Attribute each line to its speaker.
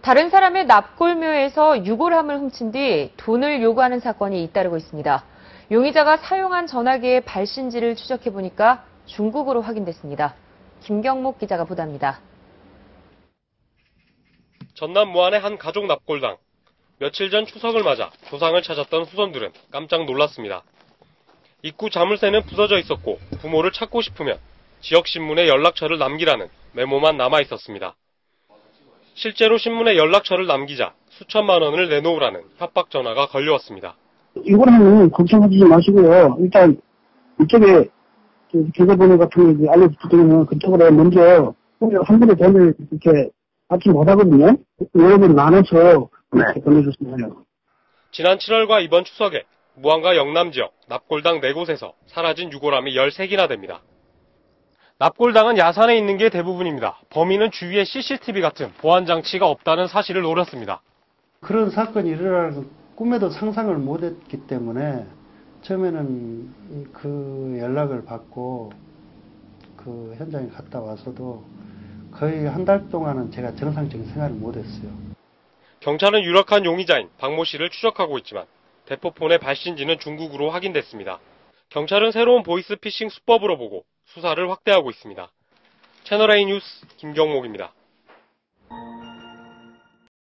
Speaker 1: 다른 사람의 납골묘에서 유골함을 훔친 뒤 돈을 요구하는 사건이 잇따르고 있습니다. 용의자가 사용한 전화기의 발신지를 추적해보니까 중국으로 확인됐습니다. 김경목 기자가 보도합니다.
Speaker 2: 전남 무안의 한 가족 납골당. 며칠 전 추석을 맞아 조상을 찾았던 후손들은 깜짝 놀랐습니다. 입구 자물쇠는 부서져 있었고 부모를 찾고 싶으면 지역신문에 연락처를 남기라는 메모만 남아 있었습니다. 실제로 신문에 연락처를 남기자 수천만 원을 내놓으라는 협박 전화가 걸려왔습니다.
Speaker 3: 이거는 걱정하지 마시고요. 일단 이쪽에 계좌번호 같은 거 알려주시면 그쪽으로 먼저 한 번에 돈을 이렇게 받지 못하거든요. 여러 번 나눠서 보내줬습니다.
Speaker 2: 지난 7월과 이번 추석에 무안과 영남 지역 납골당 4곳에서 사라진 유골함이 13개나 됩니다. 납골당은 야산에 있는 게 대부분입니다. 범인은 주위에 CCTV 같은 보안 장치가 없다는 사실을 노렸습니다.
Speaker 4: 그런 사건이 일어날 꿈에도 상상을 못했기 때문에 처음에는 그 연락을 받고 그 현장에 갔다 와서도 거의 한 달 동안은 제가 정상적인 생활을 못했어요.
Speaker 2: 경찰은 유력한 용의자인 박모 씨를 추적하고 있지만 대포폰의 발신지는 중국으로 확인됐습니다. 경찰은 새로운 보이스피싱 수법으로 보고 수사를 확대하고 있습니다. 채널A 뉴스 김경목입니다.